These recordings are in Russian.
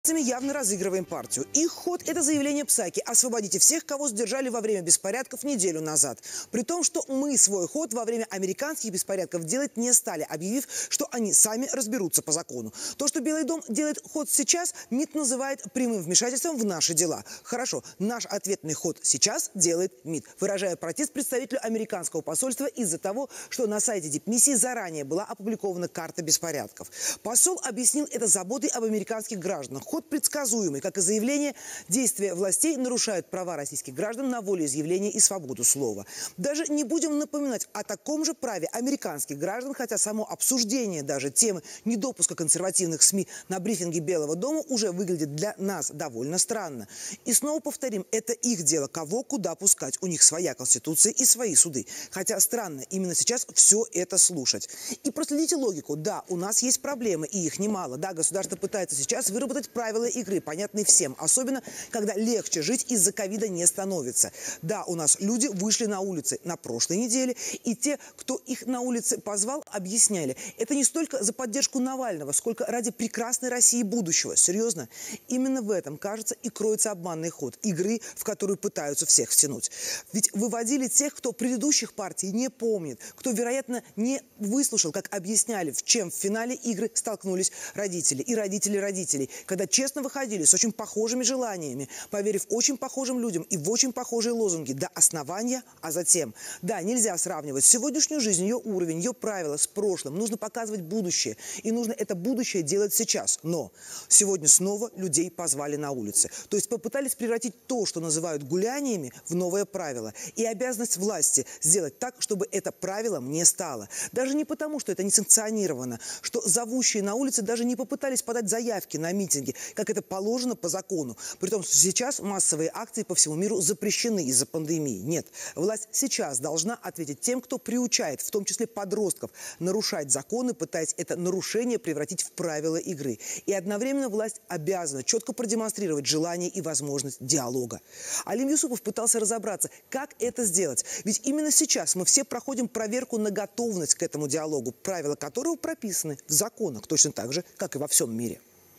Явно разыгрываем партию. Их ход – это заявление Псаки: освободите всех, кого задержали во время беспорядков неделю назад. При том, что мы свой ход во время американских беспорядков делать не стали, объявив, что они сами разберутся по закону. То, что Белый дом делает ход сейчас, МИД называет прямым вмешательством в наши дела. Хорошо, наш ответный ход сейчас делает МИД, выражая протест представителю американского посольства из-за того, что на сайте дипмиссии заранее была опубликована карта беспорядков. Посол объяснил это заботой об американских гражданах. Ход предсказуемый, как и заявление, действия властей нарушают права российских граждан на волеизъявление и свободу слова. Даже не будем напоминать о таком же праве американских граждан, хотя само обсуждение даже темы недопуска консервативных СМИ на брифинге Белого дома уже выглядит для нас довольно странно. И снова повторим, это их дело, кого куда пускать. У них своя конституция и свои суды. Хотя странно именно сейчас все это слушать. И проследите логику. Да, у нас есть проблемы, и их немало. Да, государство пытается сейчас выработать правила игры, понятные всем. Особенно, когда легче жить из-за ковида не становится. Да, у нас люди вышли на улицы на прошлой неделе, и те, кто их на улице позвал, объясняли. Это не столько за поддержку Навального, сколько ради прекрасной России будущего. Серьезно? Именно в этом, кажется, и кроется обманный ход игры, в которую пытаются всех втянуть. Ведь выводили тех, кто предыдущих партий не помнит, кто, вероятно, не выслушал, как объясняли, в чем в финале игры столкнулись родители и родители родителей, когда честно выходили с очень похожими желаниями, поверив очень похожим людям и в очень похожие лозунги до основания, а затем. Да, нельзя сравнивать сегодняшнюю жизнь, ее уровень, ее правила с прошлым. Нужно показывать будущее. И нужно это будущее делать сейчас. Но сегодня снова людей позвали на улицы. То есть попытались превратить то, что называют гуляниями, в новое правило. И обязанность власти сделать так, чтобы это правилом не стало. Даже не потому, что это не санкционировано, что зовущие на улице даже не попытались подать заявки на митинги, как это положено по закону. При том, что сейчас массовые акции по всему миру запрещены из-за пандемии. Нет. Власть сейчас должна ответить тем, кто приучает, в том числе подростков, нарушать законы, пытаясь это нарушение превратить в правила игры. И одновременно власть обязана четко продемонстрировать желание и возможность диалога. Алим Юсупов пытался разобраться, как это сделать. Ведь именно сейчас мы все проходим проверку на готовность к этому диалогу, правила которого прописаны в законах, точно так же, как и во всем мире.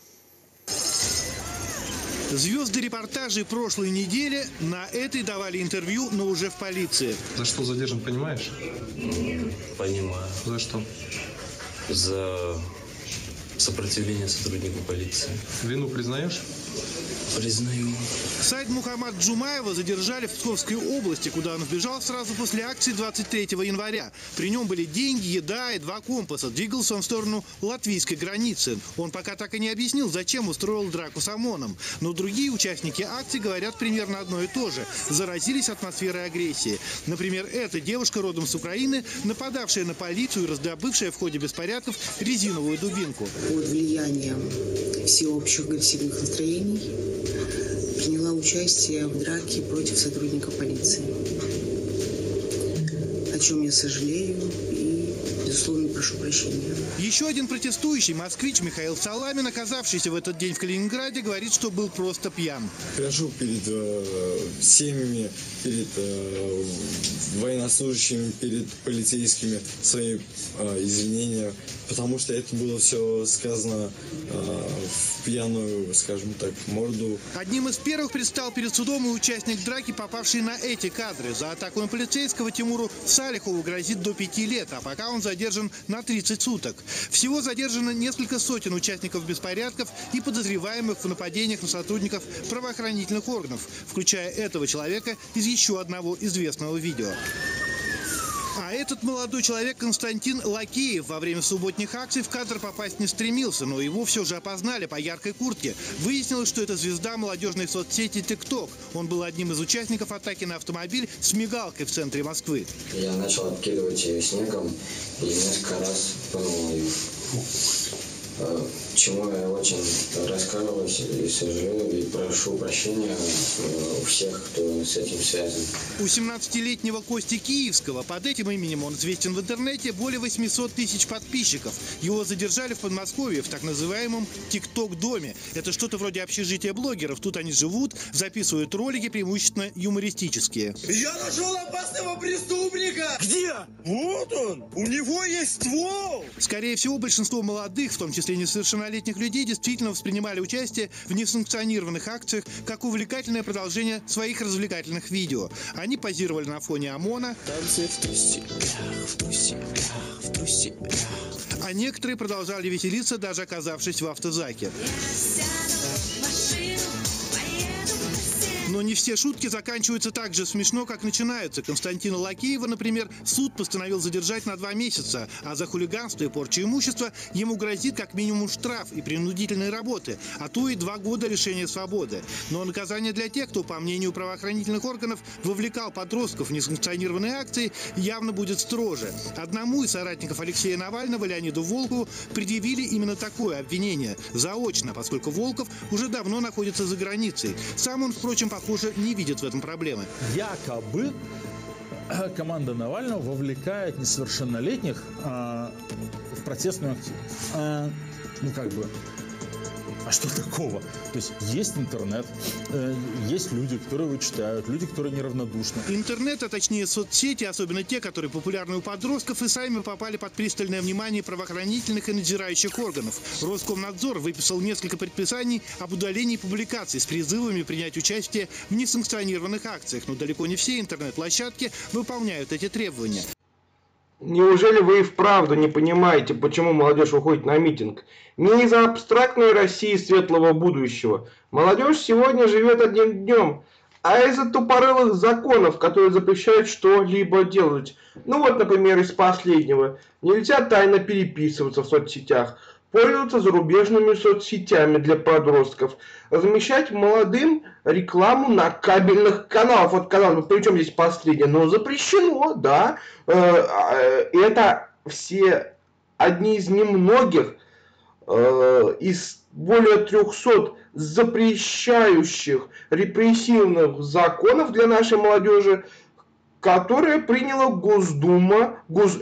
Звезды репортажей прошлой недели на этой давали интервью, но уже в полиции. За что задержан, понимаешь? Понимаю. За что? За сопротивление сотруднику полиции. Вину признаешь? Признаю. Сайд Мухаммад Джумаева задержали в Псковской области, куда он сбежал сразу после акции 23 января. При нем были деньги, еда и 2 компаса. Двигался он в сторону латвийской границы. Он пока так и не объяснил, зачем устроил драку с ОМОНом. Но другие участники акции говорят примерно одно и то же. Заразились атмосферой агрессии. Например, эта девушка родом с Украины, нападавшая на полицию и раздобывшая в ходе беспорядков резиновую дубинку. Под влиянием всеобщих агрессивных настроений приняла участие в драке против сотрудника полиции, о чем я сожалею и, безусловно, прошу прощения. Еще один протестующий, москвич Михаил Саламин, оказавшийся в этот день в Калининграде, говорит, что был просто пьян. Прошу перед семьями, перед военнослужащими, перед полицейскими свои извинения, потому что это было все сказано в пьяную, скажем так, морду. Одним из первых предстал перед судом и участник драки, попавший на эти кадры. За атаку на полицейского Тимуру Салихову грозит до 5 лет, а пока он задержан на 30 суток. Всего задержано несколько сотен участников беспорядков и подозреваемых в нападениях на сотрудников правоохранительных органов, включая этого человека из еще одного известного видео. А этот молодой человек Константин Лакеев во время субботних акций в кадр попасть не стремился, но его все же опознали по яркой куртке. Выяснилось, что это звезда молодежной соцсети TikTok. Он был одним из участников атаки на автомобиль с мигалкой в центре Москвы. Я начал обкидывать ее снегом и несколько раз пнул ее. Чему я очень раскаиваюсь и сожалею, и прошу прощения у всех, кто с этим связан. У 17-летнего Кости Киевского, под этим именем он известен в интернете, более 800 тысяч подписчиков. Его задержали в Подмосковье в так называемом ТикТок-доме. Это что-то вроде общежития блогеров. Тут они живут, записывают ролики, преимущественно юмористические. Я нашел опасного преступника! Где? Вот он! У него есть ствол! Скорее всего, большинство молодых, в том числе несовершеннолетних, несовершеннолетних людей действительно воспринимали участие в несанкционированных акциях как увлекательное продолжение своих развлекательных видео. Они позировали на фоне ОМОНа, а некоторые продолжали веселиться, даже оказавшись в автозаке. Но не все шутки заканчиваются так же смешно, как начинаются. Константина Лакеева, например, суд постановил задержать на 2 месяца, а за хулиганство и порчу имущества ему грозит как минимум штраф и принудительные работы, а то и 2 года лишения свободы. Но наказание для тех, кто, по мнению правоохранительных органов, вовлекал подростков в несанкционированные акции, явно будет строже. Одному из соратников Алексея Навального, Леониду Волкову, предъявили именно такое обвинение заочно, поскольку Волков уже давно находится за границей. Сам он, впрочем, похоже, не видит в этом проблемы. Якобы команда Навального вовлекает несовершеннолетних в протестную активность. А что такого? То есть интернет, есть люди, которые его читают, люди, которые неравнодушны. Интернет, а точнее соцсети, особенно те, которые популярны у подростков, и сами попали под пристальное внимание правоохранительных и надзирающих органов. Роскомнадзор выписал несколько предписаний об удалении публикаций с призывами принять участие в несанкционированных акциях, но далеко не все интернет-площадки выполняют эти требования. Неужели вы и вправду не понимаете, почему молодежь выходит на митинг? Не из-за абстрактной России светлого будущего. Молодежь сегодня живет одним днем, а из-за тупорылых законов, которые запрещают что-либо делать. Например, из последнего. Нельзя тайно переписываться в соцсетях, пользоваться зарубежными соцсетями для подростков, размещать молодым рекламу на кабельных каналах. Вот, казалось бы, при чем здесь последнее? Но запрещено, да. Это все одни из немногих из более 300 запрещающих репрессивных законов для нашей молодежи, которое приняла Госдума,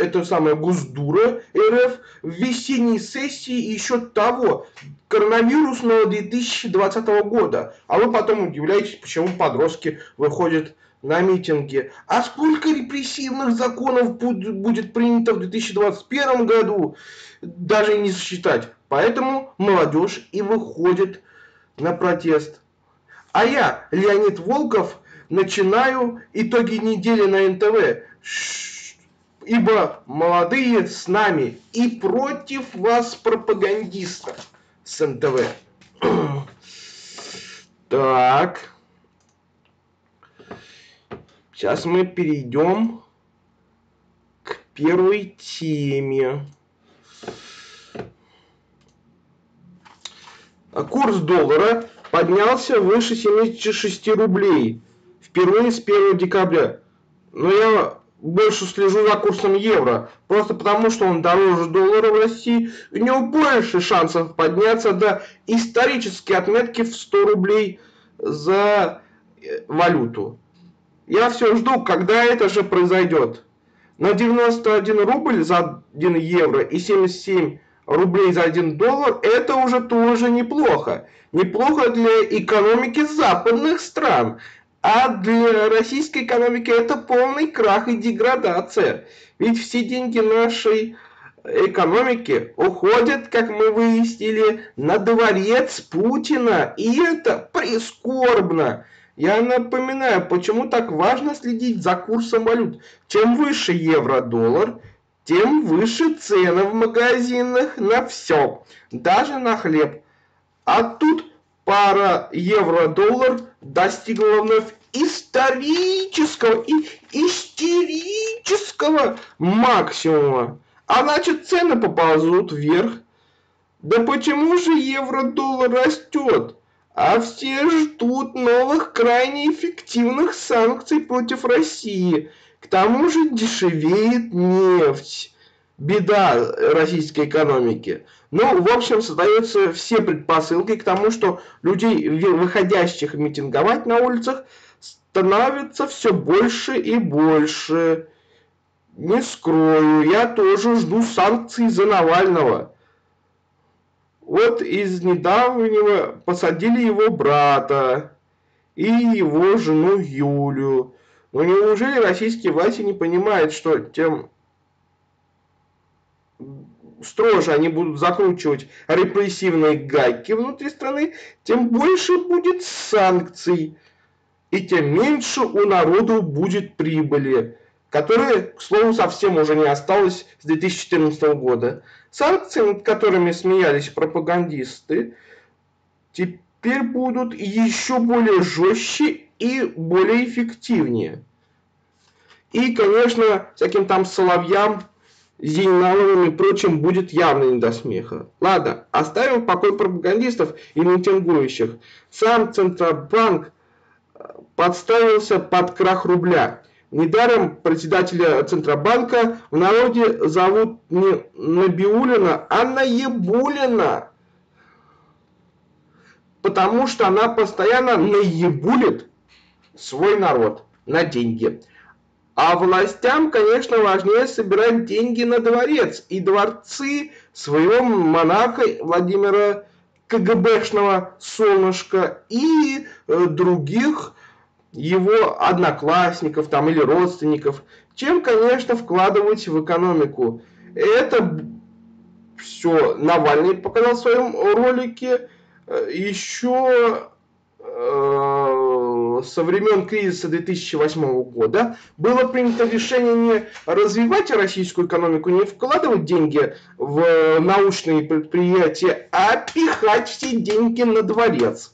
Госдура РФ в весенней сессии еще того коронавирусного 2020 года. А вы потом удивляетесь, почему подростки выходят на митинги. А сколько репрессивных законов будет принято в 2021 году, даже и не сосчитать. Поэтому молодежь и выходит на протест. А я, Леонид Волков, начинаю итоги недели на НТВ. Ибо молодые с нами и против вас, пропагандистов, с НТВ. Так. Сейчас мы перейдем к первой теме. Курс доллара поднялся выше 76 рублей. Впервые с 1 декабря. Но я больше слежу за курсом евро. Просто потому, что он дороже доллара в России. У него больше шансов подняться до исторической отметки в 100 рублей за валюту. Я все жду, когда это же произойдет. На 91 рубль за 1 евро и 77 рублей за 1 доллар это уже тоже неплохо. Неплохо для экономики западных стран. А для российской экономики это полный крах и деградация. Ведь все деньги нашей экономики уходят, как мы выяснили, на дворец Путина. И это прискорбно. Я напоминаю, почему так важно следить за курсом валют. Чем выше евро-доллар, тем выше цены в магазинах на все, даже на хлеб. А тут пара евро-доллар достигла вновь исторического и истерического максимума. А значит, цены поползут вверх. Да почему же евро-доллар растет? А все ждут новых крайне эффективных санкций против России. К тому же дешевеет нефть. Беда российской экономики. В общем, создаются все предпосылки к тому, что людей, выходящих митинговать на улицах, становится все больше и больше. Не скрою, я тоже жду санкций за Навального. Вот из недавнего посадили его брата и его жену Юлю. Но неужели российские власти не понимают, что тем строже они будут закручивать репрессивные гайки внутри страны, тем больше будет санкций, и тем меньше у народа будет прибыли, которые, к слову, совсем уже не осталось с 2014 года. Санкции, над которыми смеялись пропагандисты, теперь будут еще более жестче и более эффективнее. И, конечно, всяким там Соловьям, Зейналовым и прочим будет явно не до смеха. Ладно, оставим в покое пропагандистов и митингующих. Сам Центробанк подставился под крах рубля. Недаром председателя Центробанка в народе зовут не Набиуллина, а Наебуллина. Потому что она постоянно наебулит свой народ на деньги. А властям, конечно, важнее собирать деньги на дворец и дворцы своего монарха Владимира КГБшного солнышка и других его одноклассников там, или родственников, чем, конечно, вкладывать в экономику. Это все Навальный показал в своем ролике еще со времен кризиса 2008 года. Было принято решение не развивать российскую экономику, не вкладывать деньги в научные предприятия, а пихать все деньги на дворец.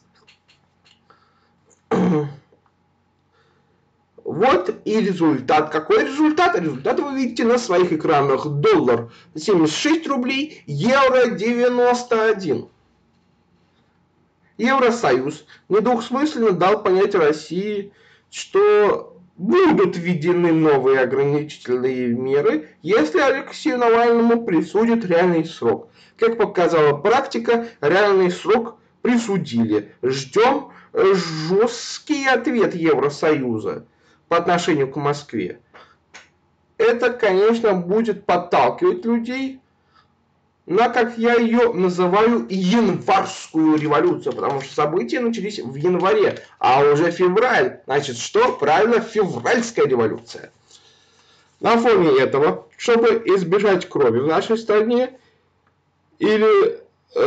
Вот и результат. Какой результат? Результат вы видите на своих экранах. Доллар 76 рублей, евро 91. Евросоюз недвусмысленно дал понять России, что будут введены новые ограничительные меры, если Алексею Навальному присудят реальный срок. Как показала практика, реальный срок присудили. Ждем жесткий ответ Евросоюза по отношению к Москве. Это, конечно, будет подталкивать людей на, как я ее называю, январскую революцию, потому что события начались в январе, а уже февраль. Значит, что? Правильно, февральская революция. На фоне этого, чтобы избежать крови в нашей стране или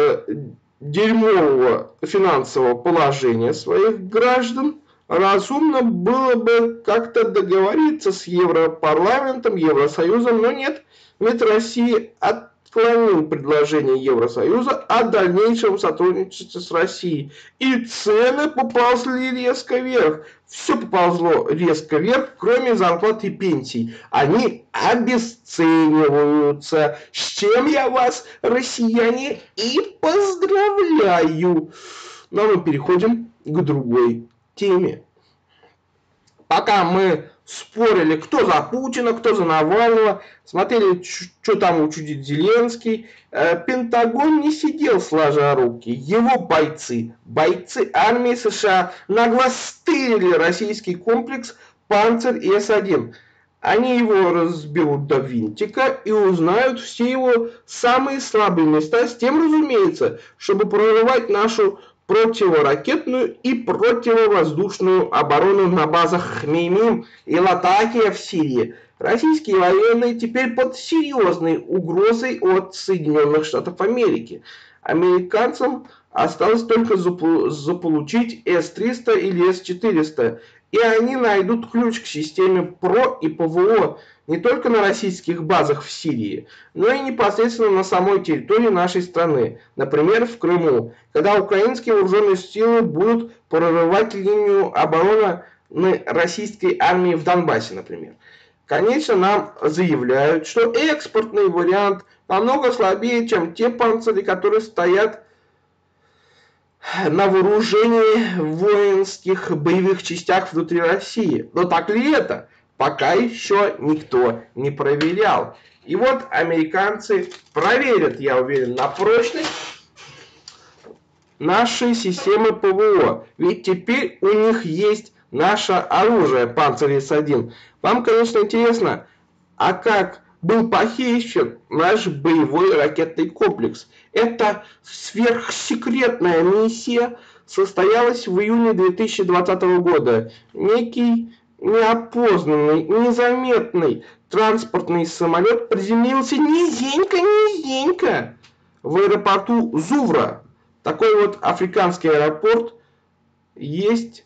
дерьмового финансового положения своих граждан, разумно было бы как-то договориться с Европарламентом, Евросоюзом, но нет, МИД России отклонил предложение Евросоюза о дальнейшем сотрудничестве с Россией. И цены поползли резко вверх. Все поползло резко вверх, кроме зарплат и пенсий. Они обесцениваются. С чем я вас, россияне, и поздравляю. Но мы переходим к другой теме. Пока мы спорили, кто за Путина, кто за Навального, смотрели, что там учудит Зеленский, Пентагон не сидел сложа руки. Его бойцы армии США нагло стырили российский комплекс «Панцирь» и С-1. Они его разберут до винтика и узнают все его самые слабые места, с тем, разумеется, чтобы прорывать нашу противоракетную и противовоздушную оборону на базах Хмеймим и Латакия в Сирии. Российские военные теперь под серьезной угрозой от Соединенных Штатов Америки. Американцам осталось только заполучить С-300 или С-400, и они найдут ключ к системе ПРО и ПВО не только на российских базах в Сирии, но и непосредственно на самой территории нашей страны, например, в Крыму, когда украинские вооруженные силы будут прорывать линию обороны российской армии в Донбассе, например. Конечно, нам заявляют, что экспортный вариант намного слабее, чем те панцири, которые стоят на вооружении в воинских боевых частях внутри России. Но так ли это? Пока еще никто не проверял. И вот американцы проверят, я уверен, на прочность нашей системы ПВО. Ведь теперь у них есть наше оружие «Панцирь С-1». Вам, конечно, интересно, а как был похищен наш боевой ракетный комплекс? Это сверхсекретная миссия состоялась в июне 2020 года. Некий неопознанный, незаметный транспортный самолет приземлился низенько в аэропорту Зувра. Такой вот африканский аэропорт есть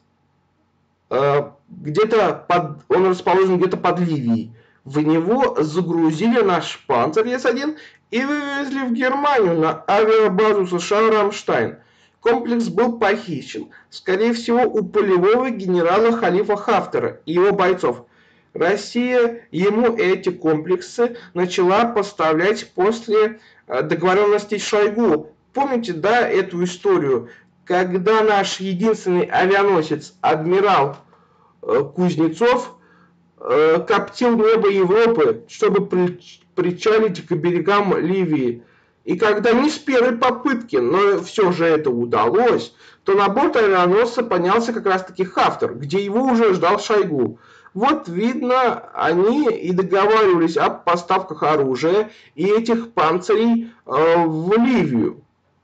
где-то он расположен где-то под Ливией. В него загрузили наш Панцер С-1 и вывезли в Германию на авиабазу США Рамштайн. Комплекс был похищен, скорее всего, у полевого генерала Халифа Хафтара и его бойцов. Россия ему эти комплексы начала поставлять после договоренностей с Шойгу. Помните, да, эту историю, когда наш единственный авианосец, адмирал Кузнецов, коптил небо Европы, чтобы причалить к берегам Ливии. И когда не с первой попытки, но все же это удалось, то на борт авианосца поднялся как раз-таки Хафтар, где его уже ждал Шойгу. Вот видно, они и договаривались о поставках оружия и этих панцирей в Ливию.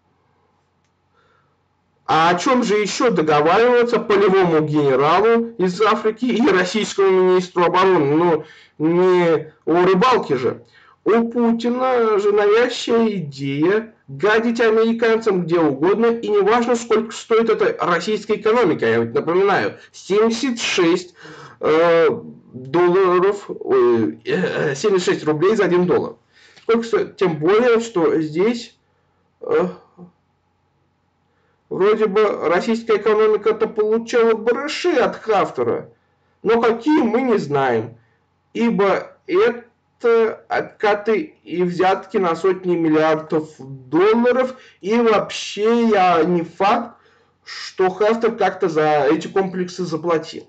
А о чем же еще договариваться полевому генералу из Африки и российскому министру обороны? Ну, не о рыбалке же. У Путина же навязчивая идея гадить американцам где угодно, и неважно, сколько стоит эта российская экономика. Я ведь напоминаю, 76 76 рублей за $1. Сколько стоит? Тем более, что здесь вроде бы российская экономика-то получала барыши от Хафтара, но какие мы не знаем, ибо это откаты и взятки на сотни миллиардов долларов, и вообще не факт, что Хафтар как-то за эти комплексы заплатил.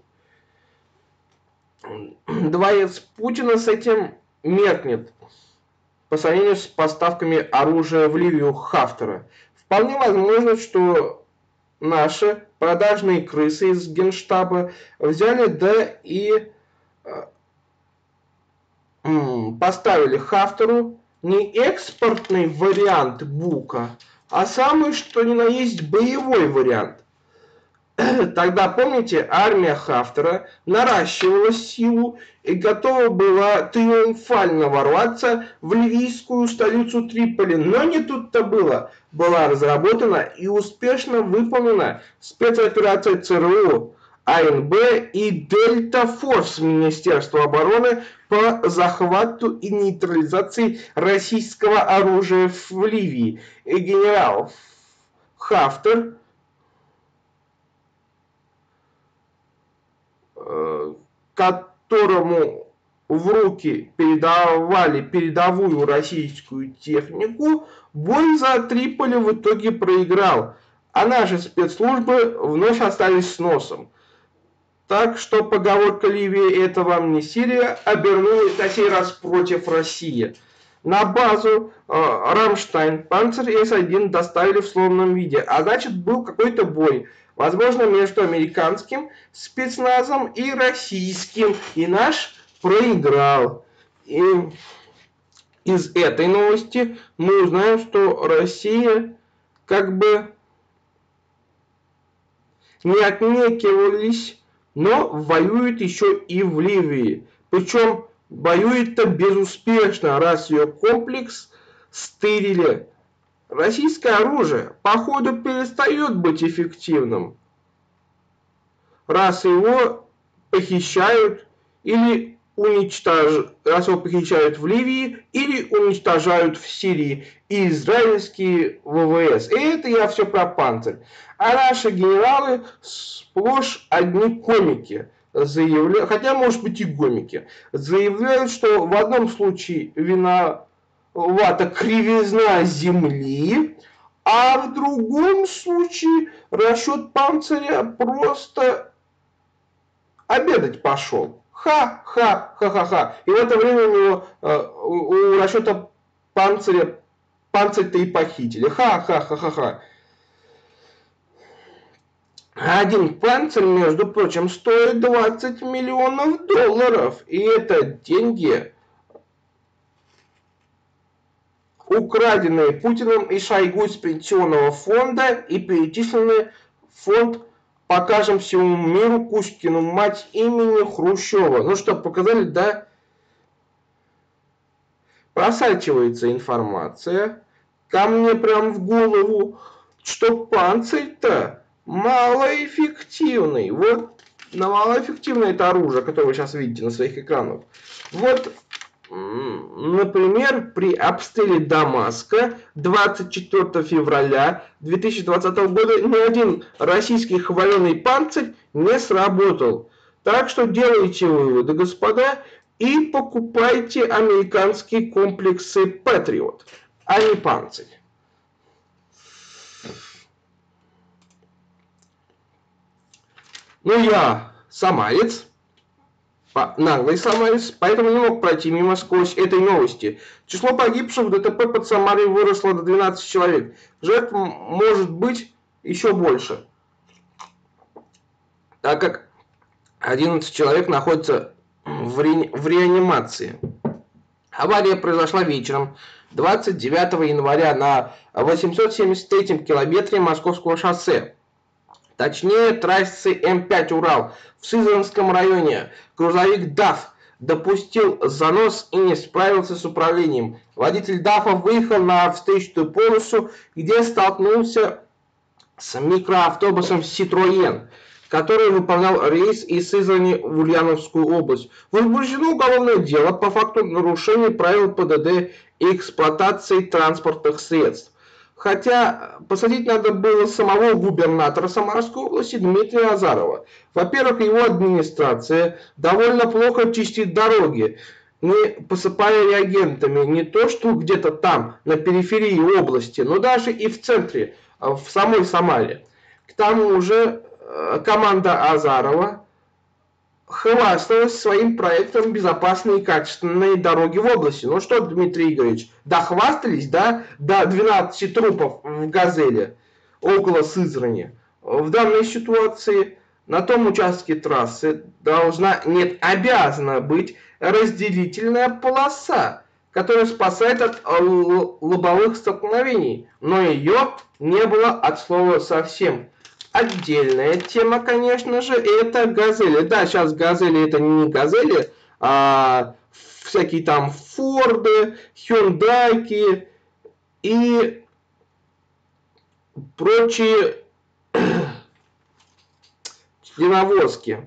Дворец Путина с этим меркнет по сравнению с поставками оружия в Ливию Хафтара. Вполне возможно, что наши продажные крысы из Генштаба взяли, да и поставили Хафтару не экспортный вариант Бука, а самый что ни на есть боевой вариант. Тогда, помните, армия Хафтара наращивала силу и готова была триумфально ворваться в ливийскую столицу Триполи. Но не тут-то было. Была разработана и успешно выполнена спецоперация ЦРУ, АНБ и Дельта Форс Министерства обороны по захвату и нейтрализации российского оружия в Ливии. И генерал Хафтар, которому в руки передавали передовую российскую технику, бой за Триполи в итоге проиграл, а наши спецслужбы вновь остались с носом. Так что поговорка «Ливия – это вам не Сирия» обернулась на сей раз против России. На базу Рамштайн Панцер С-1 доставили в сломанном виде, а значит был какой-то бой. Возможно, между американским спецназом и российским. И наш проиграл. И из этой новости мы узнаем, что Россия как бы не отнекивались, но воюет еще и в Ливии. Причем воюет-то безуспешно, раз ее комплекс стырили. Российское оружие, походу, перестает быть эффективным, раз его похищают или уничтожают, раз его похищают в Ливии или уничтожают в Сирии и израильские ВВС. И это я все про Панцирь. А наши генералы сплошь одни комики. Хотя, может быть, и гомики. Заявляют, что в одном случае виновата кривизна земли, а в другом случае расчет Панциря просто обедать пошел. Ха-ха-ха-ха-ха. И в это время у него у расчета Панциря Панцирь-то и похитили. Ха-ха-ха-ха-ха. Один Панцирь, между прочим, стоит $20 миллионов. И это деньги, украденные Путиным и Шойгу из пенсионного фонда и перечисленные в фонд покажем всему миру Кузькину мать имени Хрущева. Ну что, показали, да? Просачивается информация ко мне прям в голову, что панцирь-то малоэффективный. Вот на малоэффективное это оружие, которое вы сейчас видите на своих экранах. Вот, например, при обстреле Дамаска 24 февраля 2020 года ни один российский хваленый панцирь не сработал. Так что делайте выводы, господа, и покупайте американские комплексы Patriot, а не панцирь. Ну, я самарец, наглый самарец, поэтому не мог пройти мимо сквозь этой новости. Число погибших в ДТП под Самарой выросло до 12 человек. Жертв может быть еще больше, так как 11 человек находятся в реанимации. Авария произошла вечером 29 января на 873-м километре Московского шоссе. Точнее, трассы М5 Урал в Сызранском районе. Грузовик ДАФ допустил занос и не справился с управлением. Водитель ДАФа выехал на встречную полосу, где столкнулся с микроавтобусом Citroën, который выполнял рейс из Сызрани в Ульяновскую область. Возбуждено уголовное дело по факту нарушения правил ПДД и эксплуатации транспортных средств. Хотя посадить надо было самого губернатора Самарской области Дмитрия Азарова. Во-первых, его администрация довольно плохо чистит дороги, не посыпая реагентами. Не то, что где-то там, на периферии области, но даже и в центре, в самой Самаре. К тому же команда Азарова хвасталась своим проектом «Безопасные и качественные дороги в области». Ну что, Дмитрий Игоревич, дохвастались, да, до 12 трупов в «Газели» около Сызрани. В данной ситуации на том участке трассы обязана быть разделительная полоса, которая спасает от лобовых столкновений. Но ее не было от слова совсем. Отдельная тема, конечно же, это «Газели». Да, сейчас «Газели» это не «Газели», а всякие там «Форды», «Хюндайки» и прочие членовозки.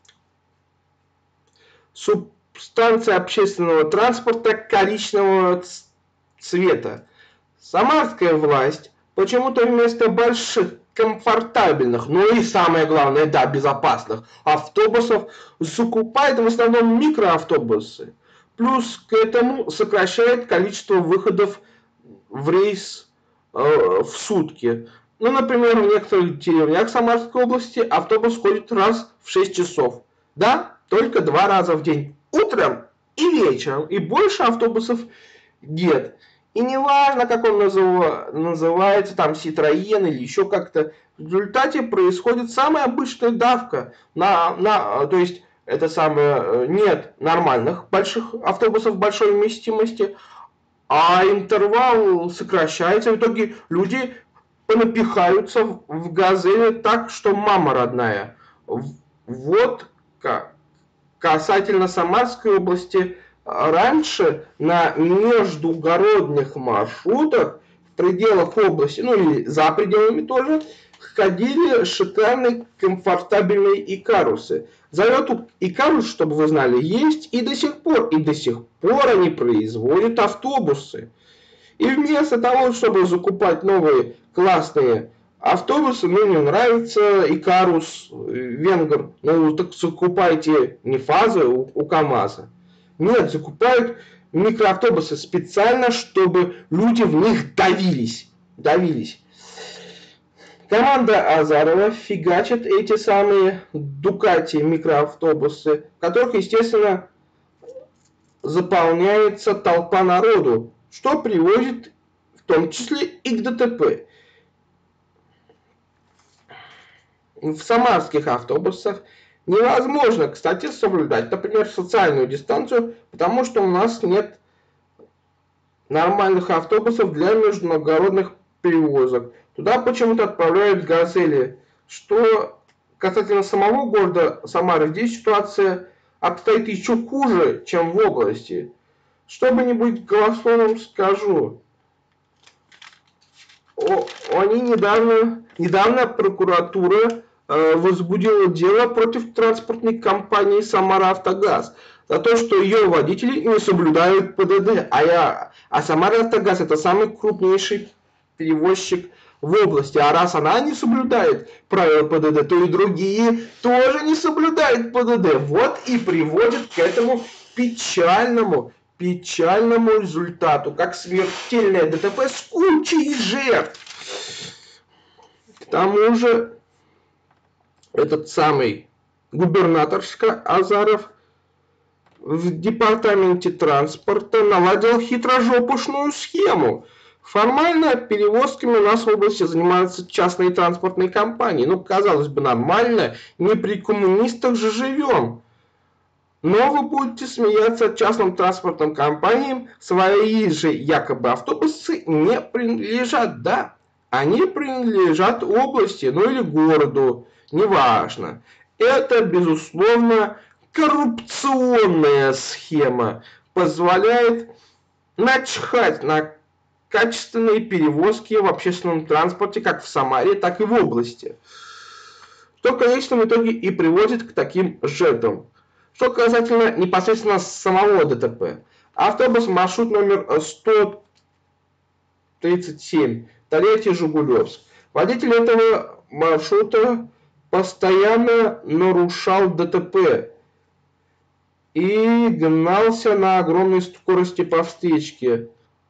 Субстанция общественного транспорта коричневого цвета. Самарская власть почему-то вместо больших, комфортабельных, но и самое главное, да, безопасных автобусов закупает в основном микроавтобусы. Плюс к этому сокращает количество выходов в рейс в сутки. Ну, например, в некоторых деревнях Самарской области автобус ходит раз в 6 часов. Да, только 2 раза в день. Утром и вечером. И больше автобусов нет. И не важно, как он называется, там Citroën или еще как-то, в результате происходит самая обычная давка. То есть, это самое, нет нормальных больших автобусов большой вместимости, а интервал сокращается. В итоге люди понапихаются в «Газели» так, что мама родная. Вот как. Касательно Самарской области, раньше на междугородних маршрутах в пределах области, ну и за пределами тоже, ходили шикарные комфортабельные икарусы. Зовет Икарус, чтобы вы знали, есть и до сих пор. И до сих пор они производят автобусы. И вместо того, чтобы закупать новые классные автобусы, мне нравится Икарус, венгер. Ну так закупайте не фазы у КамАЗа. Нет, закупают микроавтобусы специально, чтобы люди в них давились. Команда Азарова фигачит эти самые Дукати микроавтобусы, в которых, естественно, заполняется толпа народу, что приводит в том числе и к ДТП. В самарских автобусах невозможно, кстати, соблюдать, например, социальную дистанцию, потому что у нас нет нормальных автобусов для международных перевозок. Туда почему-то отправляют «Газели», что касательно самого города Самары, здесь ситуация обстоит еще хуже, чем в области. Чтобы не быть голословным, скажу. Они недавно прокуратура возбудила дело против транспортной компании «Самара-Автогаз» за то, что ее водители не соблюдают ПДД. А «Самара-Автогаз» — это самый крупнейший перевозчик в области. А раз она не соблюдает правила ПДД, то и другие тоже не соблюдают ПДД. Вот и приводит к этому печальному результату, как смертельное ДТП с кучей жертв. К тому же, этот самый губернаторшка Азаров в департаменте транспорта наладил хитрожопушную схему. Формально перевозками у нас в области занимаются частные транспортные компании. Ну, казалось бы, нормально, не при коммунистах же живем. Но вы будете смеяться, частным транспортным компаниям свои же якобы автобусы не принадлежат, да? Они принадлежат области, ну или городу, неважно. Это, безусловно, коррупционная схема, позволяет начхать на качественные перевозки в общественном транспорте как в Самаре, так и в области. Что в конечном итоге и приводит к таким жертвам. Что касательно непосредственно самого ДТП. Автобус маршрут номер 137, Тольятти-Жигулевск. Водитель этого маршрута постоянно нарушал ДТП и гнался на огромной скорости по встречке.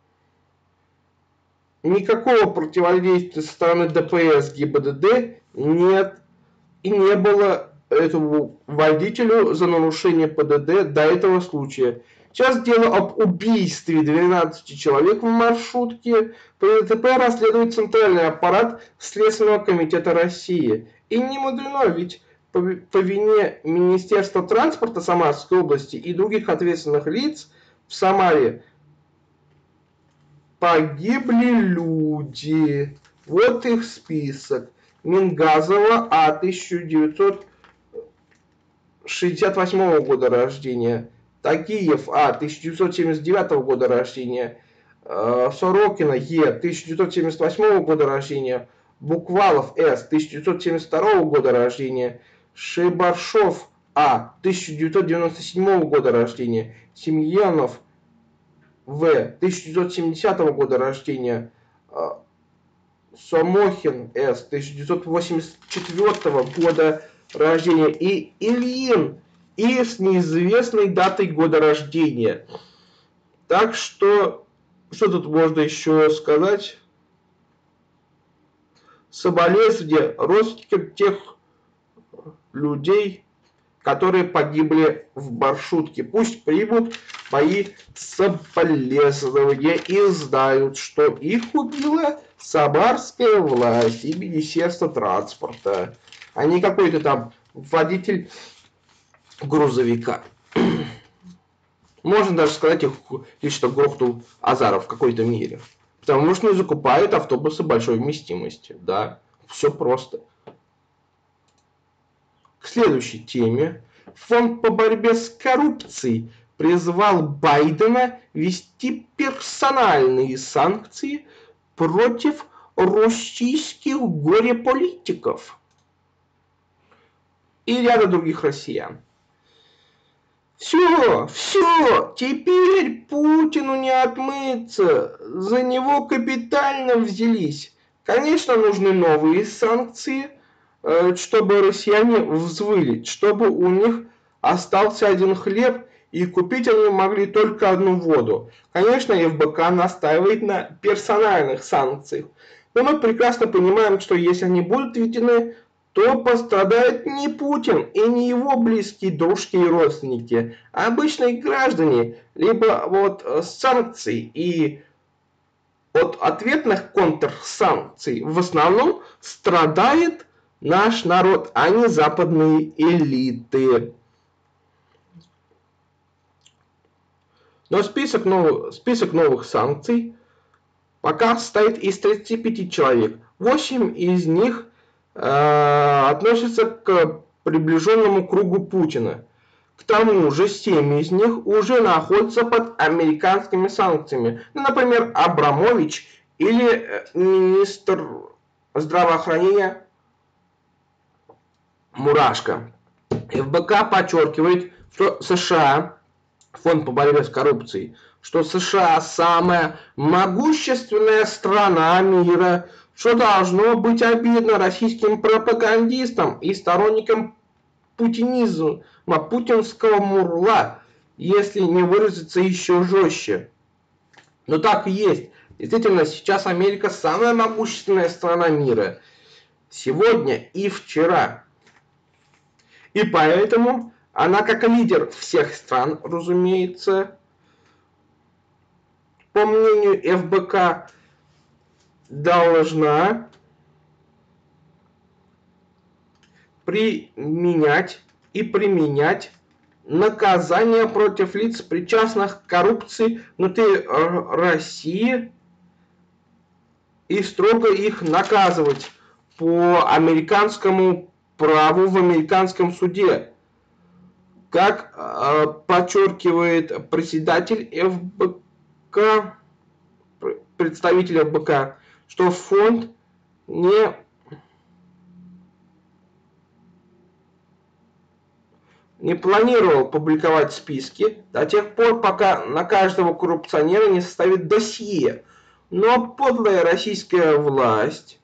Никакого противодействия со стороны ДПС ГИБДД нет и не было этому водителю за нарушение ПДД до этого случая. Сейчас дело об убийстве 12 человек в маршрутке. По ДТП расследует Центральный аппарат Следственного комитета России. И не мудрено, ведь по вине Министерства транспорта Самарской области и других ответственных лиц в Самаре погибли люди. Вот их список. Мингазова А. 1968 года рождения. Тагиев А. 1979 года рождения. Сорокина Е. 1978 года рождения. Буквалов С. 1972 года рождения. Шейбаршов А. 1997 года рождения. Семьянов В. 1970 года рождения. Сомохин С. 1984 года рождения. И Ильин И. с неизвестной датой года рождения. Так что тут можно еще сказать? Соболезнования родственникам тех людей, которые погибли в маршрутке. Пусть примут мои соболезнования и знают, что их убила самарская власть и Министерство транспорта, а не какой-то там водитель грузовика. Можно даже сказать, что грохнул Азаров в какой-то мере. Потому что не закупают автобусы большой вместимости. Да, все просто. К следующей теме. Фонд по борьбе с коррупцией призвал Байдена ввести персональные санкции против российских горе-политиков и ряда других россиян. Все, теперь Путину не отмыться, за него капитально взялись. Конечно, нужны новые санкции, чтобы россияне взвыли, чтобы у них остался один хлеб, и купить они могли только одну воду. Конечно, ФБК настаивает на персональных санкциях, но мы прекрасно понимаем, что если они будут введены, то пострадает не Путин и не его близкие дружки и родственники, а обычные граждане, либо вот санкции и от ответных контрсанкций в основном страдает наш народ, а не западные элиты. Но список новых санкций пока состоит из 35 человек. 8 из них относятся к приближенному кругу Путина. К тому же 7 из них уже находятся под американскими санкциями. Ну, например, Абрамович или министр здравоохранения Мурашко. ФБК подчеркивает, что США, Фонд по борьбе с коррупцией, что США самая могущественная страна мира, что должно быть обидно российским пропагандистам и сторонникам путинизма, путинского мурла, если не выразиться еще жестче. Но так и есть. Действительно, сейчас Америка самая могущественная страна мира. Сегодня и вчера. И поэтому она, как лидер всех стран, разумеется, по мнению ФБК, должна применять наказания против лиц, причастных к коррупции внутри России, и строго их наказывать по американскому праву в американском суде. Как подчеркивает председатель ФБК, представитель ФБК, что фонд не планировал публиковать списки до тех пор, пока на каждого коррупционера не составит досье. Но подлая российская власть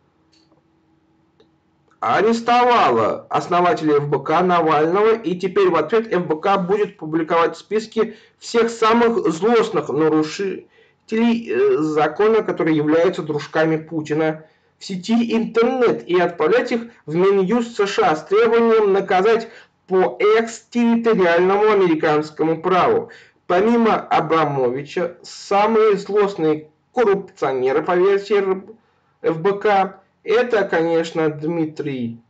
арестовала основателя ФБК Навального, и теперь в ответ ФБК будет публиковать списки всех самых злостных нарушителей закона, которые являются дружками Путина в сети интернет, и отправлять их в Минюст США с требованием наказать по экстерриториальному американскому праву. Помимо Абрамовича, самые злостные коррупционеры по версии ФБК — это, конечно, Дмитрий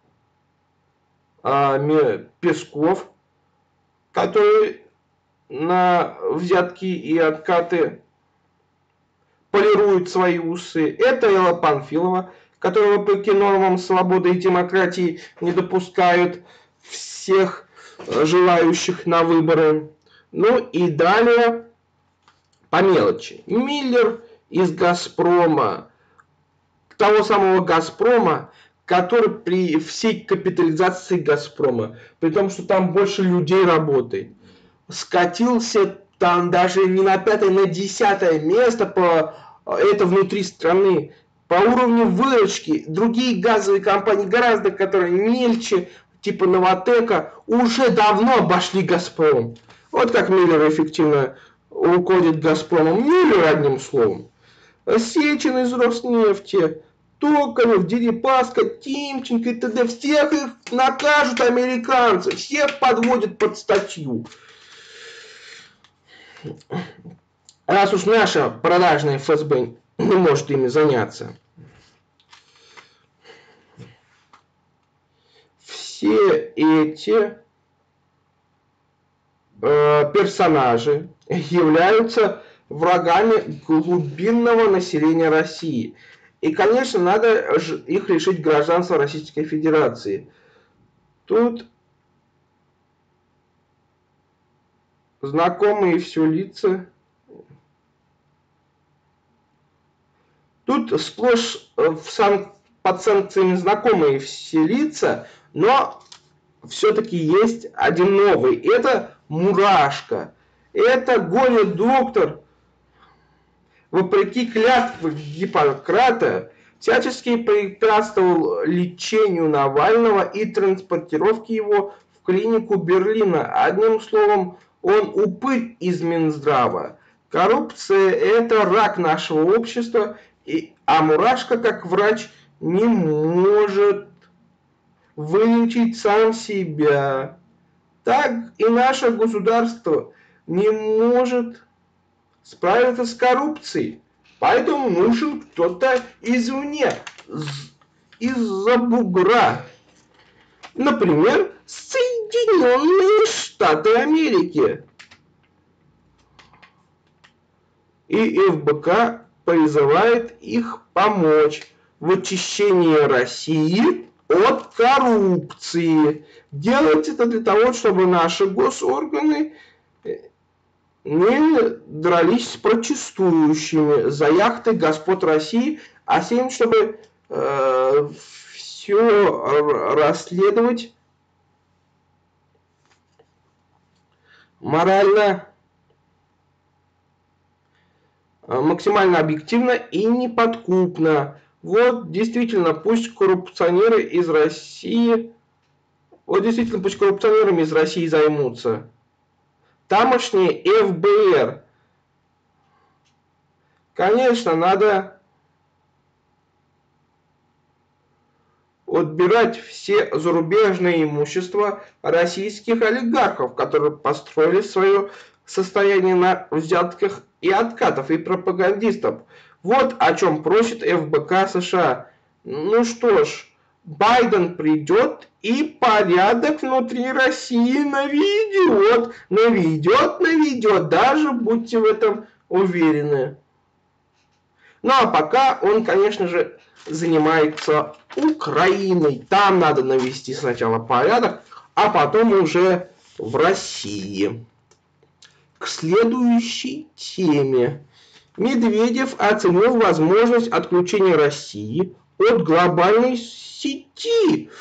Песков, который на взятки и откаты полирует свои усы. Это Элла Панфилова, которая вопреки нормам свободы и демократии не допускают всех желающих на выборы. Ну и далее по мелочи. Миллер из «Газпрома», того самого «Газпрома», который при всей капитализации «Газпрома», при том, что там больше людей работает, скатился там даже не на 5-е, на 10-е место это внутри страны. По уровню выручки другие газовые компании, гораздо которые мельче, типа Новотека, уже давно обошли «Газпром». Вот как Миллер эффективно руководит «Газпромом». Миллер, одним словом. Сечин из Роснефти, Токарев, Дерипаска, Тимченко и т.д. Всех их накажут американцы. Всех подводят под статью. Раз уж наша продажная ФСБ не может ими заняться. Все эти персонажи являются врагами глубинного населения России. И, конечно, надо их лишить гражданства Российской Федерации. Тут знакомые все лица. Тут сплошь под санкциями знакомые все лица, но все-таки есть один новый. Это Мурашко. Это горе-доктор, вопреки клятве Гиппократа, всячески препятствовал лечению Навального и транспортировке его в клинику Берлина. Одним словом, он упырь из Минздрава. Коррупция – это рак нашего общества, а Мурашко, как врач, не может вылечить сам себя. Так и наше государство не может справиться с коррупцией. Поэтому нужен кто-то извне, из-за бугра. Например, Соединенные Штаты Америки. И ФБК призывает их помочь. в очищении России от коррупции. Делать это для того, чтобы наши госорганы не дрались с протестующими за яхты господ России, а с тем, чтобы все расследовать морально, максимально объективно и неподкупно. Вот действительно, пусть коррупционеры из России, пусть коррупционерами из России займутся. Тамошние ФБР. Конечно, надо отбирать все зарубежное имущество российских олигархов, которые построили свое состояние на взятках и откатов, и пропагандистов. Вот о чем просит ФБК США. Ну что ж, Байден придет и порядок внутри России наведет. Наведет, даже будьте в этом уверены. Ну а пока он, конечно же, занимается Украиной. Там надо навести сначала порядок, а потом уже в России. К следующей теме. Медведев оценил возможность отключения России от глобальной сети.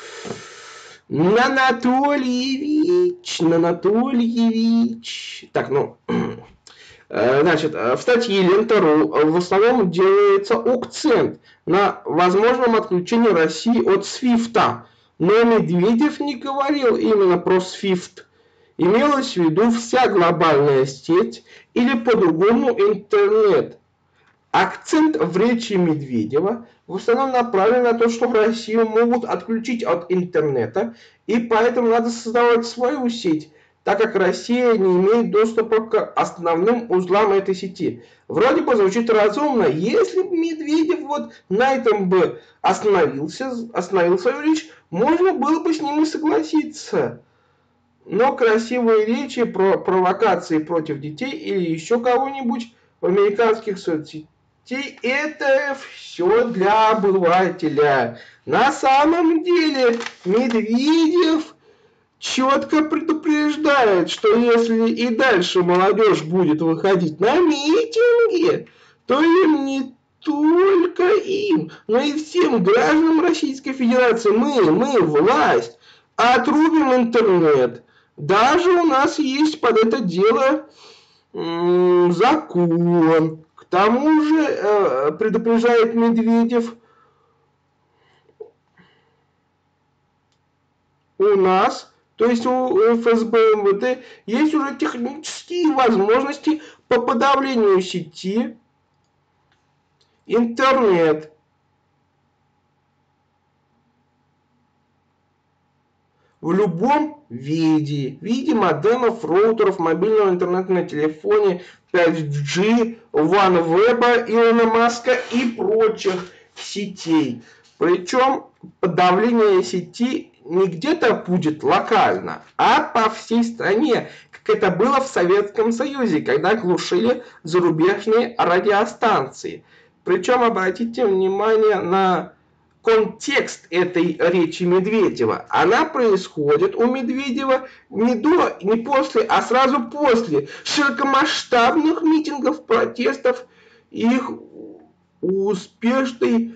Анатольевич. Так, значит, в статье Лента.ру в основном делается акцент на возможном отключении России от SWIFT. Но Медведев не говорил именно про SWIFT. Имелось в виду вся глобальная сеть или по-другому интернет. Акцент в речи Медведева в основном направлен на то, что Россию могут отключить от интернета, и поэтому надо создавать свою сеть, так как Россия не имеет доступа к основным узлам этой сети. Вроде бы звучит разумно, если бы Медведев вот на этом бы остановил свою речь, можно было бы с ним и согласиться. Но красивые речи про провокации против детей или еще кого-нибудь в американских соцсетях – это все для обывателя. На самом деле Медведев четко предупреждает, что если и дальше молодежь будет выходить на митинги, то им не только им, но и всем гражданам Российской Федерации, мы, власть, отрубим интернет. Даже у нас есть под это дело закон. К тому же, предупреждает Медведев, у нас, то есть у ФСБ, МВД, есть уже технические возможности по подавлению сети интернет. В любом виде модемов, роутеров, мобильного интернета на телефоне, 5G, OneWeb, Илона Маска и прочих сетей. Причем подавление сети не где-то будет локально, а по всей стране, как это было в Советском Союзе, когда глушили зарубежные радиостанции. Причем обратите внимание на контекст этой речи Медведева. Она происходит у Медведева не до, не после, а сразу после широкомасштабных митингов, протестов и их успешной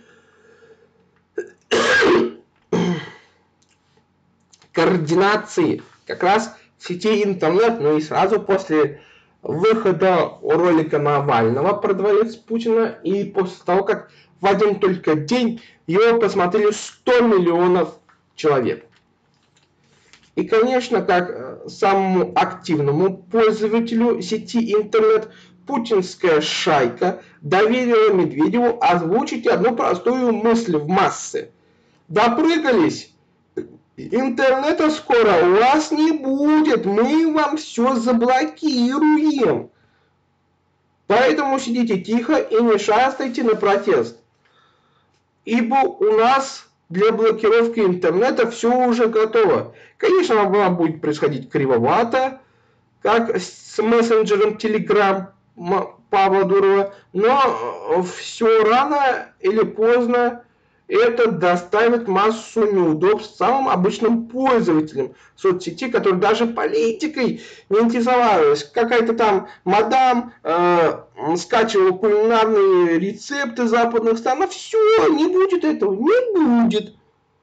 координации как раз в сети интернет, но и сразу после выхода ролика Навального про дворец Путина и после того, как в один только день его посмотрели 100 миллионов человек. И, конечно, как самому активному пользователю сети интернет, путинская шайка доверила Медведеву озвучить одну простую мысль в массы. Допрыгались? Интернета скоро у вас не будет, мы вам все заблокируем. Поэтому сидите тихо и не шастайте на протест. Ибо у нас для блокировки интернета все уже готово. Конечно, она будет происходить кривовато, как с мессенджером Telegram Павла Дурова, но все рано или поздно это доставит массу неудобств самым обычным пользователям соцсети, которые даже политикой не интересовались. Какая-то там мадам скачивала кулинарные рецепты западных стран. Все, не будет этого, не будет.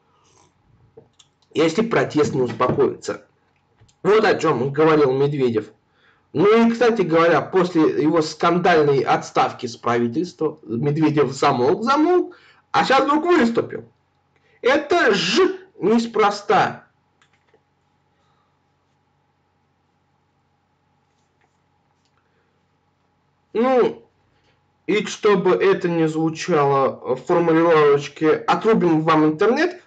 Если протест не успокоится. Вот о чем говорил Медведев. Ну и, кстати говоря, после его скандальной отставки с правительства Медведев замолк, а сейчас вдруг выступил. Это ж неспроста. Ну, и чтобы это не звучало в формулировочке «отрубим вам интернет»,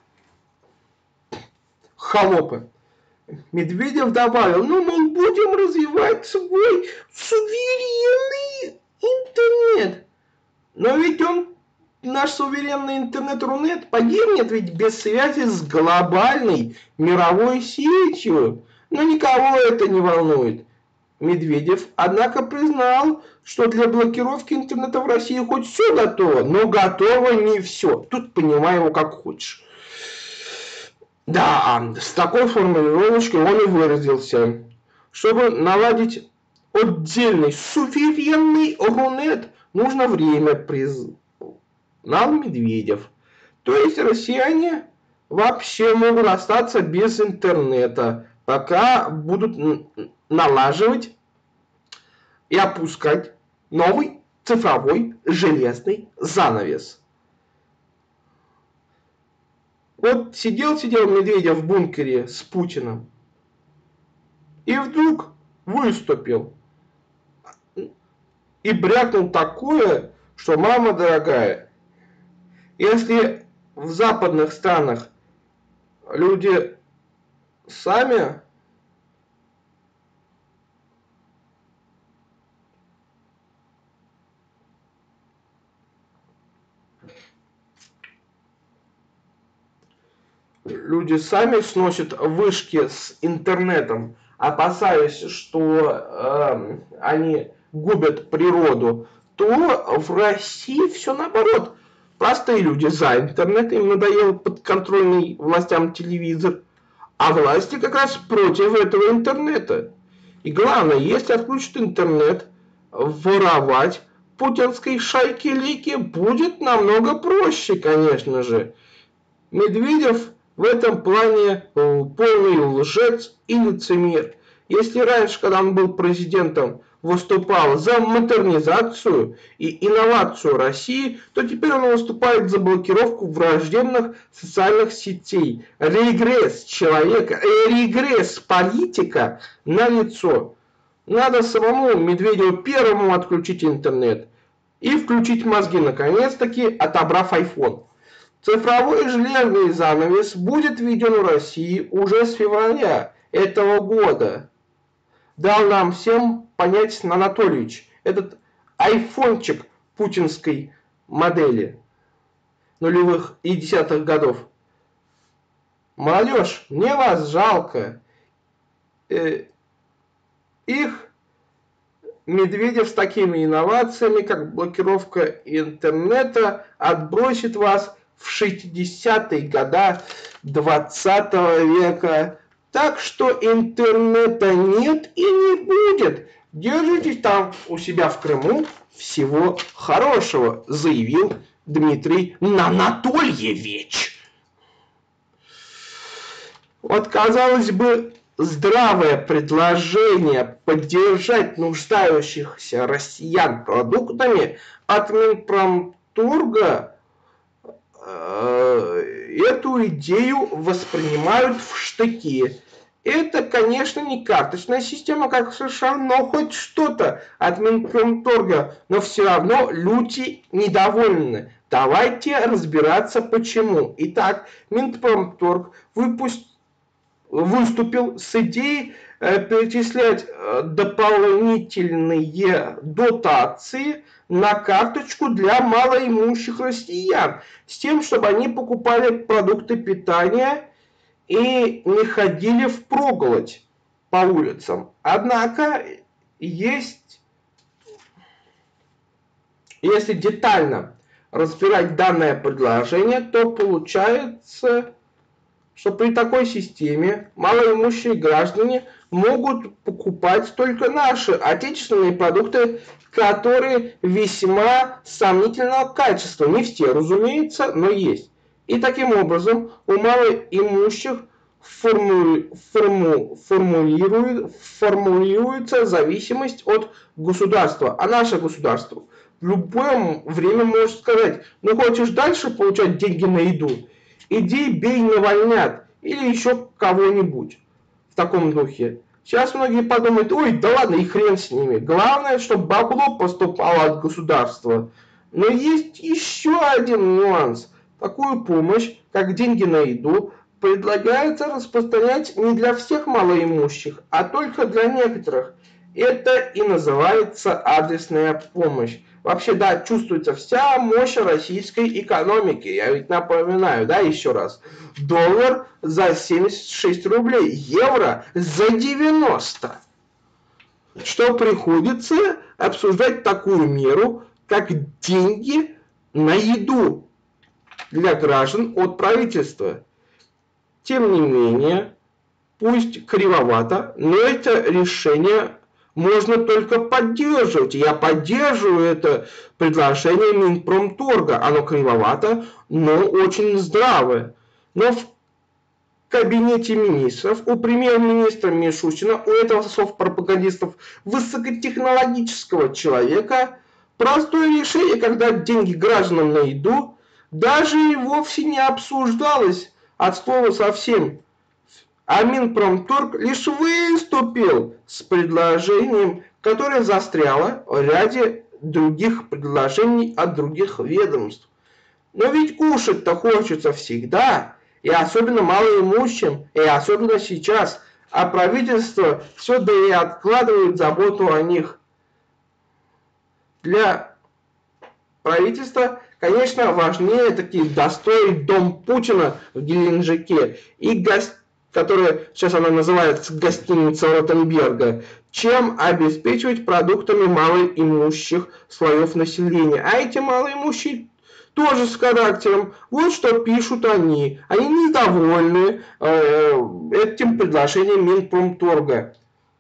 холопы, Медведев добавил, ну, мы будем развивать свой суверенный интернет. Но ведь наш суверенный интернет Рунет погибнет ведь без связи с глобальной мировой сетью. Но никого это не волнует. Медведев, однако, признал, что для блокировки интернета в России хоть все готово, но готово не все. Тут понимай его как хочешь. Да, с такой формулировочкой он и выразился. Чтобы наладить отдельный суверенный Рунет, нужно время, признал Медведев. То есть россияне вообще могут остаться без интернета, пока будут налаживать и опускать новый цифровой железный занавес. Вот сидел Медведев в бункере с Путиным и вдруг выступил и брякнул такое, что, мама дорогая, если в западных странах люди сами сносят вышки с интернетом, опасаясь, что они губят природу, то в России все наоборот. Простые люди за интернет, им надоел подконтрольный властям телевизор, а власти как раз против этого интернета. И главное, если отключат интернет, воровать путинской шайке-лейке будет намного проще, конечно же. Медведев в этом плане полный лжец и лицемер. Если раньше, когда он был президентом, выступал за модернизацию и инновацию России, то теперь он выступает за блокировку враждебных социальных сетей. Регресс человека, регресс политика налицо. Надо самому Медведеву первому отключить интернет и включить мозги, наконец-таки отобрав iPhone. Цифровой железный занавес будет введен в России уже с февраля этого года. Дал нам всем понять Анатольевич, этот айфончик путинской модели нулевых и десятых годов. Молодежь, мне вас жалко. Их Медведев с такими инновациями, как блокировка интернета, отбросит вас в 60-е годы 20 века. Так что интернета нет и не будет. Держитесь там у себя в Крыму. Всего хорошего, заявил Дмитрий Анатольевич. Вот, казалось бы, здравое предложение поддержать нуждающихся россиян продуктами от Минпромторга эту идею воспринимают в штыки. Это, конечно, не карточная система, как в США, но хоть что-то от Минпромторга, но все равно люди недовольны. Давайте разбираться почему. Итак, Минпромторг выступил с идеей перечислять дополнительные дотации на карточку для малоимущих россиян, с тем, чтобы они покупали продукты питания и не ходили впроголодь по улицам. Однако, если детально разбирать данное предложение, то получается, что при такой системе малоимущие граждане могут покупать только наши отечественные продукты, которые весьма сомнительного качества. Не все, разумеется, но есть. И таким образом у малоимущих формулируется зависимость от государства. А наше государство в любое время может сказать: ну хочешь дальше получать деньги на еду, иди бей Навальнят или еще кого-нибудь в таком духе. Сейчас многие подумают: ой, да ладно, и хрен с ними. Главное, чтобы бабло поступало от государства. Но есть еще один нюанс. Такую помощь, как деньги на еду, предлагается распространять не для всех малоимущих, а только для некоторых. Это и называется адресная помощь. Вообще, да, чувствуется вся мощь российской экономики. Я ведь напоминаю, да, еще раз. Доллар за 76 рублей, евро за 90. Что приходится обсуждать такую меру, как деньги на еду для граждан от правительства. Тем не менее, пусть кривовато, но это решение можно только поддерживать. Я поддерживаю это предложение Минпромторга. Оно кривовато, но очень здравое. Но в кабинете министров у премьер-министра Мишустина, у этого совпропагандистов высокотехнологического человека, простое решение, когда деньги гражданам на еду, даже и вовсе не обсуждалось от слова совсем. А Минпромторг лишь выступил с предложением, которое застряло в ряде других предложений от других ведомств. Но ведь кушать-то хочется всегда, и особенно малоимущим, и особенно сейчас, а правительство все да и откладывает заботу о них. Для правительства, конечно, важнее таки достроить дом Путина в Геленджике и которая сейчас она называется гостиница Ротенберга, чем обеспечивать продуктами малоимущих слоев населения. А эти малоимущие тоже с характером. Вот что пишут они. Они недовольны этим предложением Минпромторга.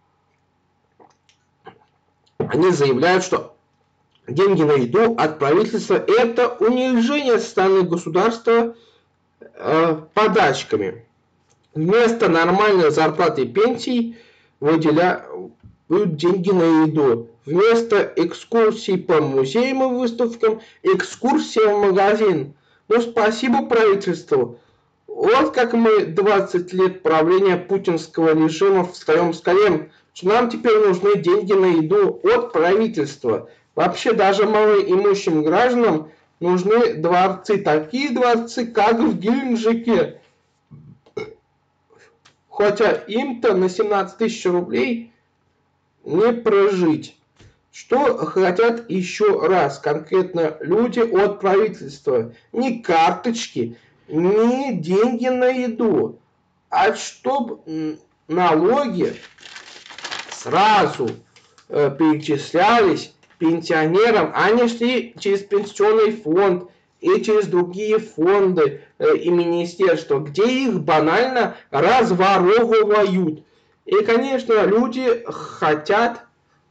Они заявляют, что деньги на еду от правительства – это унижение со стороны государства подачками. Вместо нормальной зарплаты и пенсий выделяют деньги на еду. Вместо экскурсий по музеям и выставкам – экскурсия в магазин. Ну, спасибо правительству. Вот как мы 20 лет правления путинского режима встаем с колен, что нам теперь нужны деньги на еду от правительства. Вообще даже малоимущим гражданам нужны дворцы. Такие дворцы, как в Геленджике. Хотя им-то на 17 тысяч рублей не прожить. Что хотят еще раз конкретно люди от правительства? Не карточки, не деньги на еду, а чтобы налоги сразу перечислялись пенсионерам, они шли через пенсионный фонд и через другие фонды и министерства, где их банально разворовывают. И, конечно, люди хотят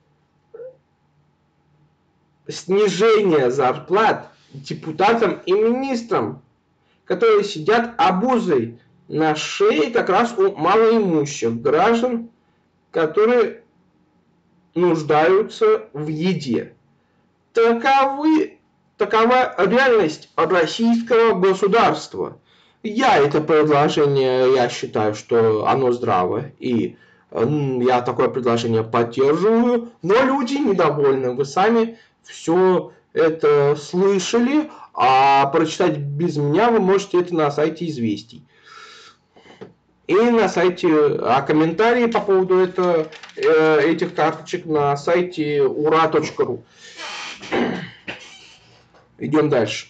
снижения зарплат депутатам и министрам, которые сидят обузой на шее как раз у малоимущих граждан, которые нуждаются в еде. Такова реальность российского государства. Я считаю, что оно здравое, и я такое предложение поддерживаю, но люди недовольны. Вы сами все это слышали, а прочитать без меня вы можете это на сайте «Известий». И на сайте, комментарии по поводу этих карточек на сайте ура.ру. Идем дальше.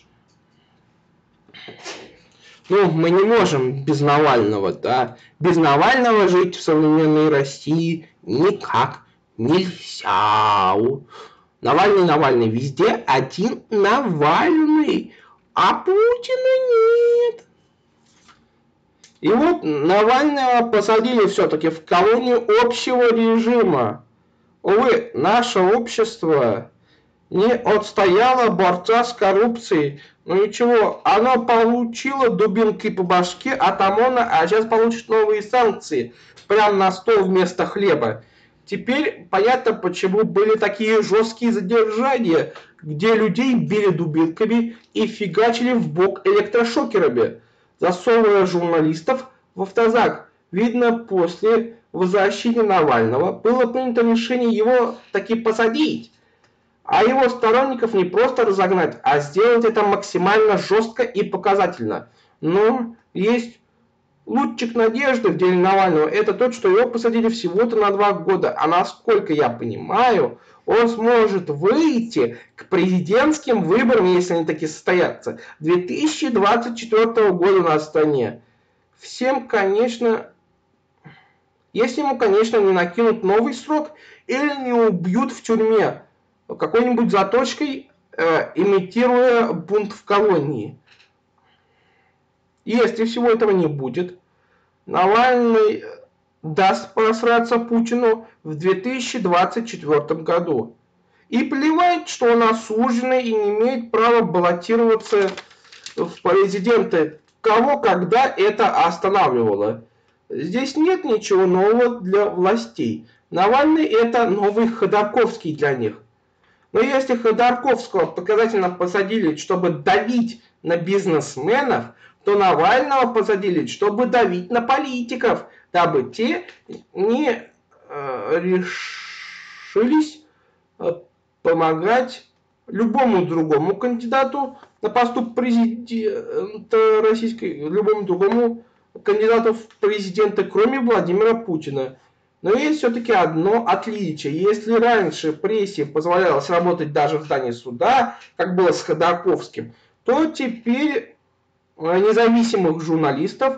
Ну, мы не можем без Навального, да. Без Навального жить в современной России никак нельзя. Навальный везде, один Навальный, а Путина нет. И вот Навального посадили все-таки в колонию общего режима. Увы, наше общество не отстояло борца с коррупцией. Ну ничего, оно получило дубинкой по башке от ОМОНа, а сейчас получит новые санкции. Прямо на стол вместо хлеба. Теперь понятно, почему были такие жесткие задержания, где людей били дубинками и фигачили в бок электрошокерами, засовывая журналистов в автозак. Видно, после возвращения Навального было принято решение его таки посадить, а его сторонников не просто разогнать, а сделать это максимально жестко и показательно. Но есть лучик надежды в деле Навального. Это тот, что его посадили всего-то на 2 года. А насколько я понимаю, он сможет выйти к президентским выборам, если они таки состоятся, 2024 года на стране. Всем, конечно, если ему, конечно, не накинут новый срок или не убьют в тюрьме какой-нибудь заточкой, имитируя бунт в колонии. Если всего этого не будет, Навальный даст просраться Путину в 2024 году. И плевать, что он осужденный и не имеет права баллотироваться в президенты. Кого когда это останавливало? Здесь нет ничего нового для властей. Навальный это новый Ходорковский для них. Но если Ходорковского показательно посадили, чтобы давить на бизнесменов, то Навального посадили, чтобы давить на политиков, дабы те не решились помогать любому другому кандидату на посту президента российской, любому другому кандидату в президенты, кроме Владимира Путина. Но есть все-таки одно отличие. Если раньше прессе позволялось работать даже в здании суда, как было с Ходорковским, то теперь независимых журналистов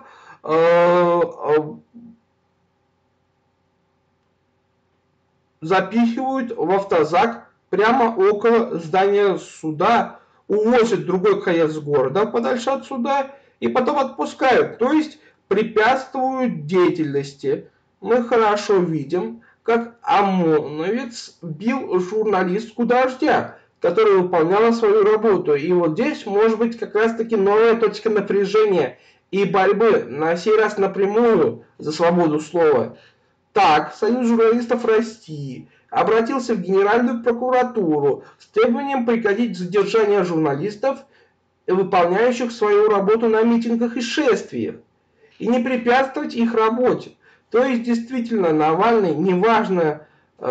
запихивают в автозак прямо около здания суда, увозят в другой конец города подальше от суда и потом отпускают, то есть препятствуют деятельности. Мы хорошо видим, как ОМОНовец бил журналистку «Дождя», которая выполняла свою работу. И вот здесь может быть как раз-таки новая точка напряжения и борьбы, на сей раз напрямую за свободу слова. Так, Союз журналистов России обратился в Генеральную прокуратуру с требованием прекратить задержание журналистов, выполняющих свою работу на митингах и шествиях, и не препятствовать их работе. То есть, действительно, Навальный, неважно,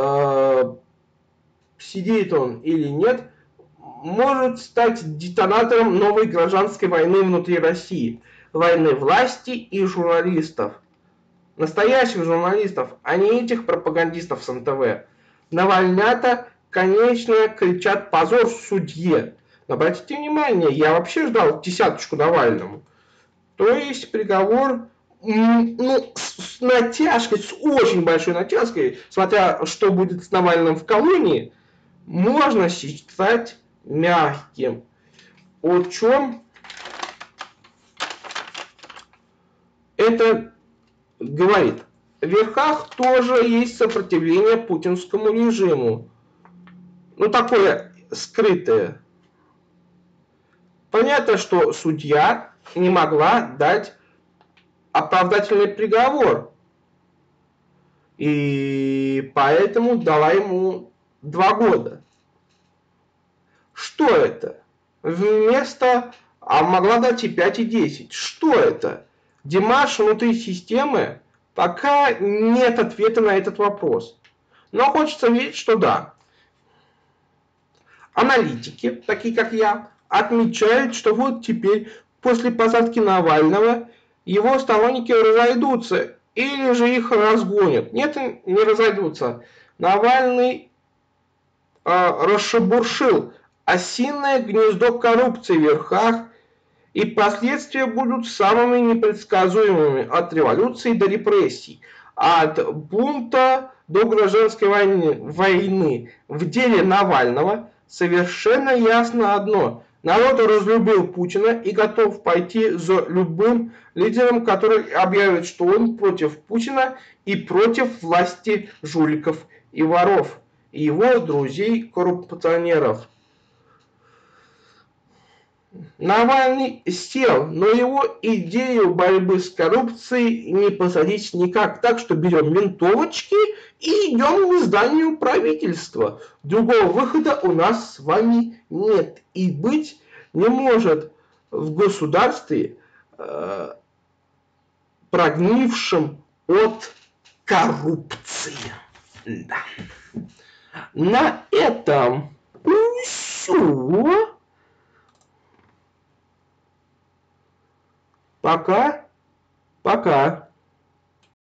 сидит он или нет, может стать детонатором новой гражданской войны внутри России. Войны власти и журналистов. Настоящих журналистов, а не этих пропагандистов с НТВ. Навальнята, конечно, кричат «позор судье». Но обратите внимание, я вообще ждал 10 Навальному. То есть приговор, с натяжкой, с очень большой натяжкой, смотря что будет с Навальным в колонии, можно считать мягким. О чем это говорит? В верхах тоже есть сопротивление путинскому режиму. Такое скрытое. Понятно, что судья не могла дать оправдательный приговор. И поэтому дала ему 2 года. Что это? Вместо... могла дать и 5, и 10. Что это? Демарш внутри системы? Пока нет ответа на этот вопрос. Но хочется верить, что да. Аналитики, такие как я, отмечают, что вот теперь, после посадки Навального, его сторонники разойдутся или же их разгонят. Нет, не разойдутся. Навальный расшебуршил осиное гнездо коррупции в верхах, и последствия будут самыми непредсказуемыми от революции до репрессий. от бунта до гражданской войны. В деле Навального совершенно ясно одно. Народ разлюбил Путина и готов пойти за любым лидером, который объявит, что он против Путина и против власти жуликов и воров, и его друзей-коррупционеров. Навальный сел, но его идею борьбы с коррупцией не посадить никак. Так что берем винтовочки и идем к зданию правительства. Другого выхода у нас с вами нет. И быть не может в государстве, прогнившем от коррупции. Да. На этом все. Пока.